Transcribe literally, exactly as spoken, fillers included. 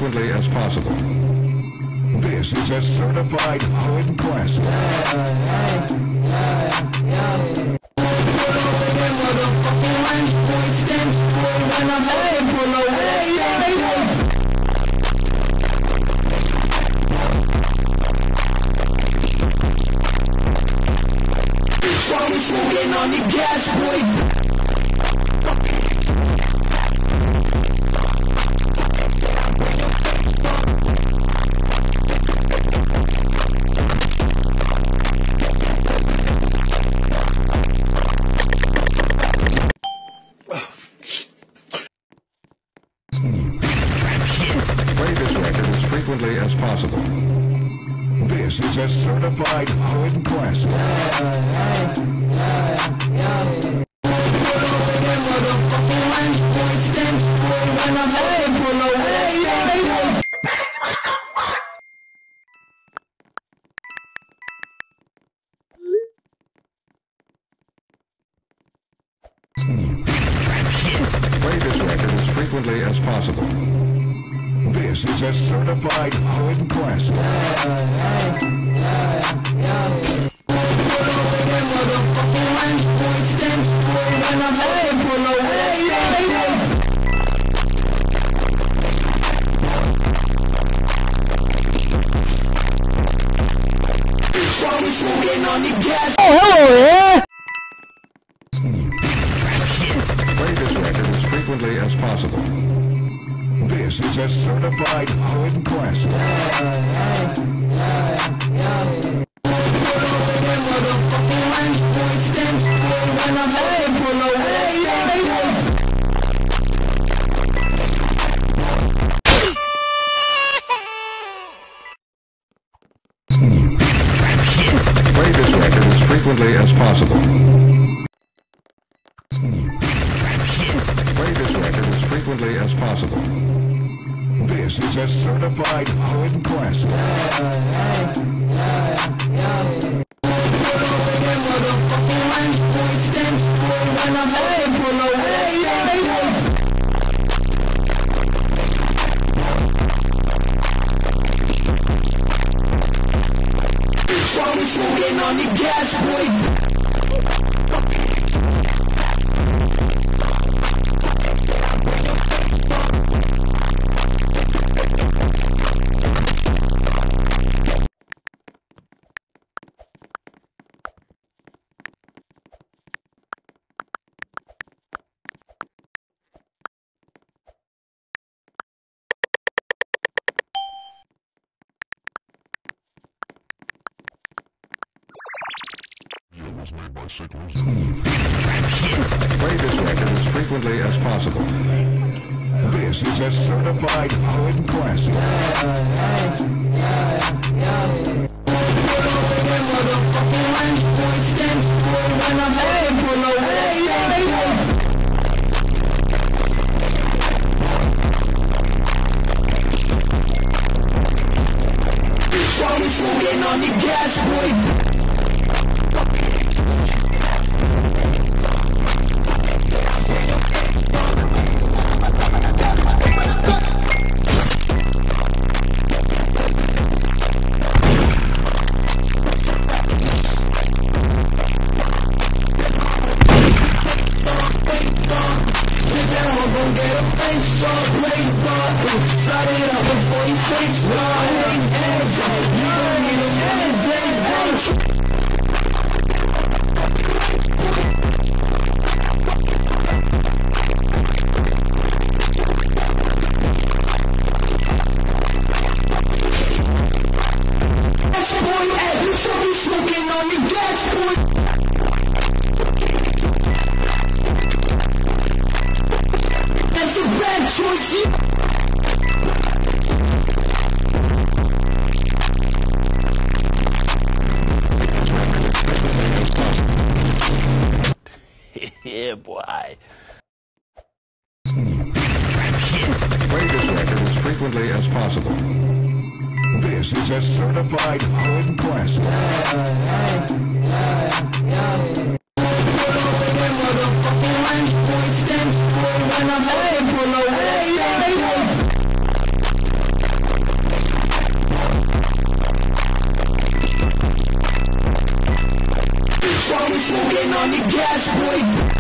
frequently as possible. This is a certified hood classic. Smoking on the gas, boy. Play this record as frequently as possible. This is a certified hood classic. Play this record as frequently as possible. This is a certified hood classic. Smoking on the gas. Oh, hello there! Play this record as frequently as possible. This is a certified hood classic. Play this record as frequently as possible. Play this record as frequently as possible. This is a certified hood classic. Smoking on the gas, boy. Play this record as frequently as possible. This is a certified hood classic. Smoking on the gas, boy. Yeah, boy. Play this record as frequently as possible. This is a certified hood classic. Smoking on the gas, boy.